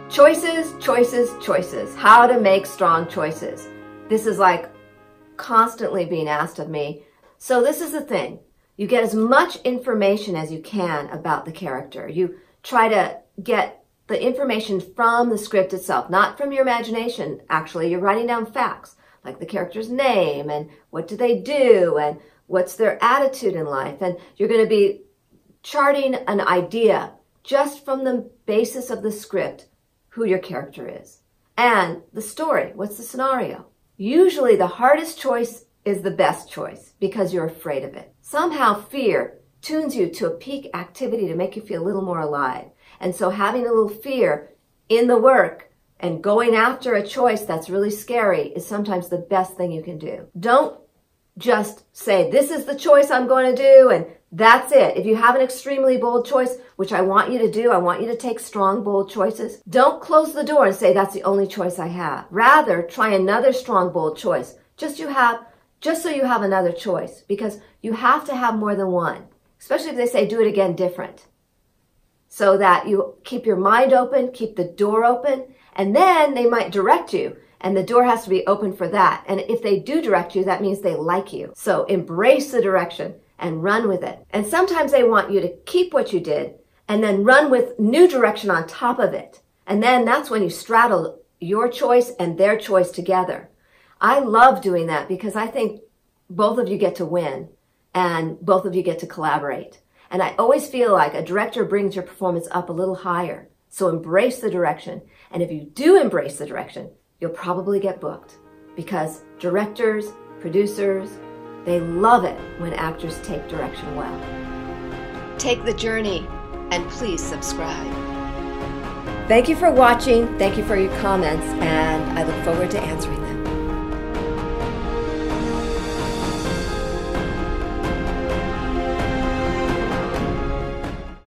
Choices, choices, choices. How to make strong choices. This is like constantly being asked of me. So this is the thing. You get as much information as you can about the character. You try to get the information from the script itself, not from your imagination. Actually, you're writing down facts, like the character's name and what do they do and what's their attitude in life. And you're going to be charting an idea just from the basis of the script, who your character is. And the story, what's the scenario? Usually the hardest choice is the best choice because you're afraid of it. Somehow fear tunes you to a peak activity to make you feel a little more alive. And so having a little fear in the work and going after a choice that's really scary is sometimes the best thing you can do. Don't just say, this is the choice I'm going to do, and that's it. If you have an extremely bold choice, which I want you to do, I want you to take strong, bold choices. Don't close the door and say, that's the only choice I have. Rather, try another strong, bold choice. Just so you have another choice, because you have to have more than one, especially if they say, do it again different. So that you keep your mind open, keep the door open, and then they might direct you. And the door has to be open for that. And if they do direct you, that means they like you. So embrace the direction and run with it. And sometimes they want you to keep what you did and then run with new direction on top of it. And then that's when you straddle your choice and their choice together. I love doing that because I think both of you get to win and both of you get to collaborate. And I always feel like a director brings your performance up a little higher. So embrace the direction. And if you do embrace the direction, you'll probably get booked, because directors, producers, they love it when actors take direction well. Take the journey, and please subscribe. Thank you for watching. Thank you for your comments, and I look forward to answering them.